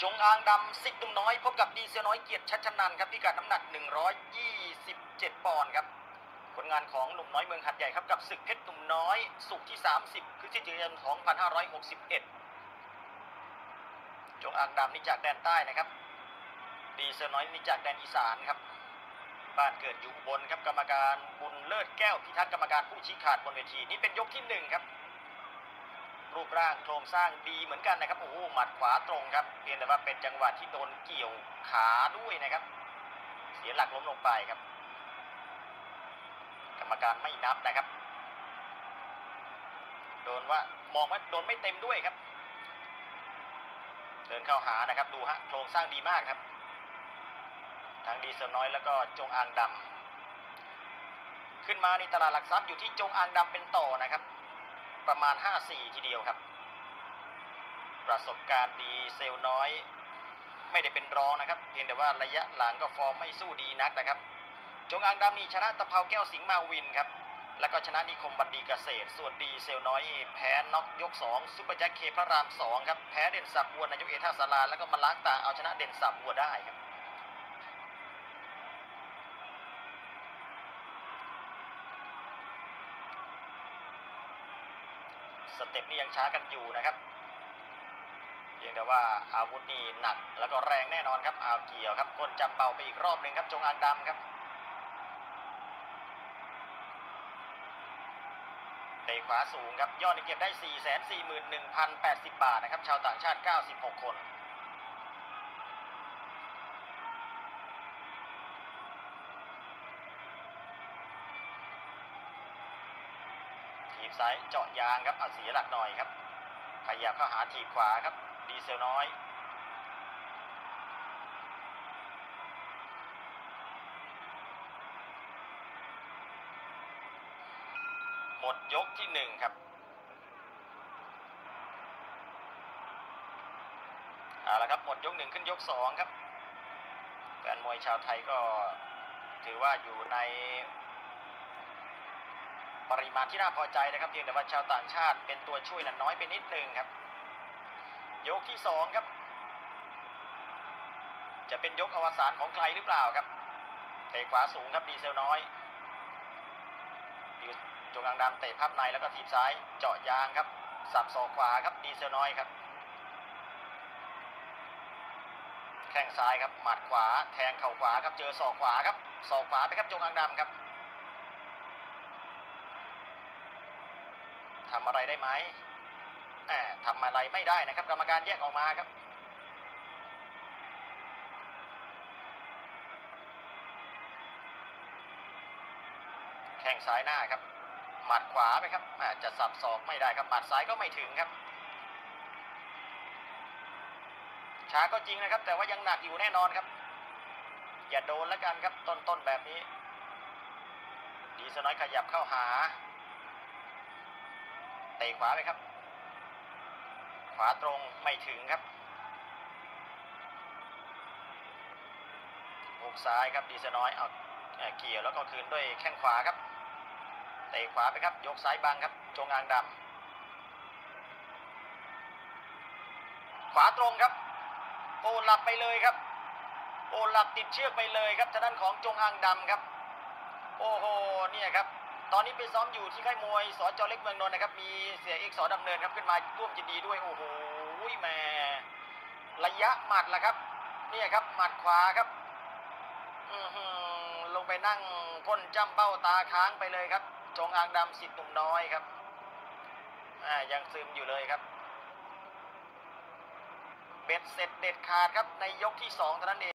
จงอางดำสิทธิ์นุ่มน้อยพบกับดีเซลน้อยเกียรติชัชนันท์ครับพิกัดน้ำหนัก127ปอนด์ครับผลงานของหนุ่มน้อยเมืองหัดใหญ่ครับกับศึกเพชรหนุ่มน้อยศุกร์ที่30พฤศจิกายน2561จงอางดำนี่จากแดนใต้นะครับดีเซลน้อยนี่จากแดนอีสานครับบ้านเกิดอยู่อุบลครับกรรมการบุญเลิศแก้วพิทักษ์กรรมการผู้ชี้ขาดบนเวทีนี่เป็นยกที่1ครับรูปร่างโครงสร้างดีเหมือนกันนะครับโอ้โหหมัดขวาตรงครับเพียงแต่ว่าเป็นจังหวะที่โดนเกี่ยวขาด้วยนะครับเสียหลักล้มลงไปครับกรรมการไม่นับนะครับมองว่าโดนไม่เต็มด้วยครับเดินเข้าหานะครับดูฮะโครงสร้างดีมากครับทั้งดีเซลน้อยแล้วก็จงอางดำขึ้นมาในตลาดหลักทรัพย์อยู่ที่จงอางดำเป็นต่อนะครับประมาณ 5-4 ทีเดียวครับประสบการณ์ดีเซลน้อยไม่ได้เป็นรองนะครับเพียงแต่ว่าระยะหลังก็ฟอร์มไม่สู้ดีนักนะครับจงอางดำนี่ชนะตะเภาแก้วสิงห์มาวินครับแล้วก็ชนะนิคมบัณฑีเกษตรส่วนดีเซลน้อยแพ้น็อกยก2ซุปเปอร์แจ็คเคพระราม2ครับแพ้เด่นศักดิ์บัวนายกเอท่าสาราแล้วก็มาล้างตาเอาชนะเด่นศักดิ์บัวได้ครับสเต็ปนี้ยังช้ากันอยู่นะครับเพียงแต่ว่าอาวุธนี่หนักแล้วก็แรงแน่นอนครับเอาเกี่ยวครับก้นจับเบาไปอีกรอบหนึ่งครับจงอางดำครับเตะขวาสูงครับยอดเก็บได้ 441,080 บาทนะครับชาวต่างชาติ96คนถีบซ้ายเจาะยางครับเอาเสียหลักหน่อยครับขยับเข้าหาถีบขวาครับดีเซลน้อยหมดยกที่1ครับเอาละครับหมดยก1ขึ้นยก2ครับแฟนมวยชาวไทยก็ถือว่าอยู่ในปริมาณที่น่าพอใจนะครับเพียงแต่ว่าชาวต่างชาติเป็นตัวช่วยนั้นน้อยไปนิดนึงครับยกที่2ครับจะเป็นยกอวสานของใครหรือเปล่าครับเตะขวาสูงครับดีเซลน้อยจงอางดำเตะพับในแล้วก็ทีบซ้ายเจาะยางครับสับศอกขวาครับดีเซลน้อยครับแข้งซ้ายครับหมัดขวาแทงเข่าขวาครับเจอศอกขวาครับศอกขวาไปครับจงอางดำครับทำอะไรได้ไหมทำอะไรไม่ได้นะครับกรรมการแยกออกมาครับแข้งซ้ายหน้าครับหมัดขวาไปครับจะสับศอกไม่ได้ครับหมัดซ้ายก็ไม่ถึงครับช้าก็จริงนะครับแต่ว่ายังหนักอยู่แน่นอนครับอย่าโดนแล้วกันครับต้นแบบนี้ดีเซลน้อยขยับเข้าหาเตะขวาไปครับขวาตรงไม่ถึงครับหุกซ้ายครับดีเซลน้อยเอาเกี่ยวแล้วก็คืนด้วยแข้งขวาครับเตะขวาไปครับยกซ้ายบังครับจงอางดำขวาตรงครับโอ้หลับไปเลยครับโอ้หลับติดเชือกไปเลยครับทางด้านของจงอางดำครับโอ้โหเนี่ยครับตอนนี้ไปซ้อมอยู่ที่ค่ายมวยสจ.เล็กเมืองนนท์นะครับมีเสียเอกสอดำเนินครับขึ้นมาร่วมยินดีด้วยโอ้โหแม่ระยะหมัดล่ะครับเนี่ยครับหมัดขวาครับลงไปนั่งก้นจ้ำเบ้าตาค้างไปเลยครับจงอางดำสิทธิ์หนุ่มน้อยครับยังซึมอยู่เลยครับเบ็ดเสร็จเด็ดขาดครับในยกที่2เท่านั้นเอง